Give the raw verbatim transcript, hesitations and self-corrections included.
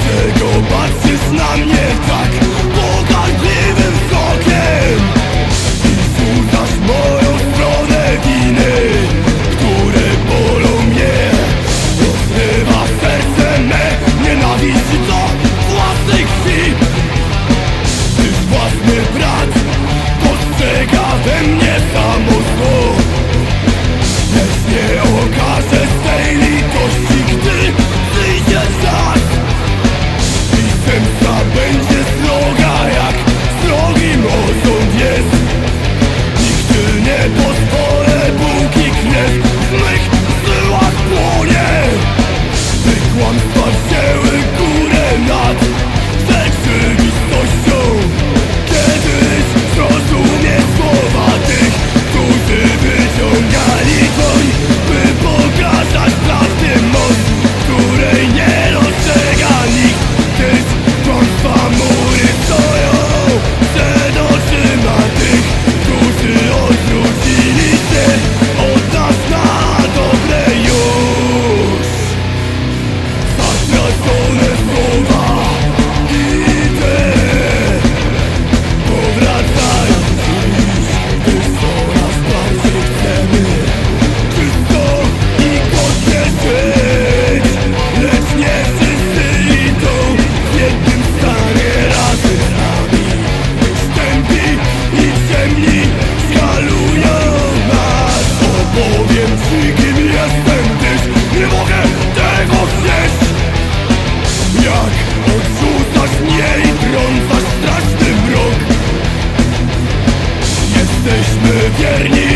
Dlaczego patrzysz na mnie tak pogardliwym wzrokiem i zrzucasz moją stronę winy, które bolą mnie? Rozrywa serce me nienawiści do własnej krwi, gdyż własny brat postrzega we mnie samo zło. Lecz nie okaże swej litości, gdy przyjdzie czas i zemsta będzie sroga, jak srogim osąd jest. Nigdy nie pozwolę, póki krew w mych żyłach płonie, by kłamstwa wzięły górę nad rzeczywistością. Kiedyś zrozumie słowa tych, którzy wyciągali broń, by pokazać prawdę moc, której nie dostrzega nikt, gdyż kłamstwa mury stoją przed oczyma tych, którzy odwrócili się od nas na dobre już. Zatracone słowa i te powracają dziś, gdyż coraz bardziej chcemy czysto i godnie żyć. Lecz nie wszyscy idą w jednym stanie razem z nami, gdyż tępi i ciemni skalują nas. Opowiem ci, kim jestem, gdyż nie mogę tego znieść. Jak odrzucasz mnie i trącasz straszny mrok, jesteśmy wierni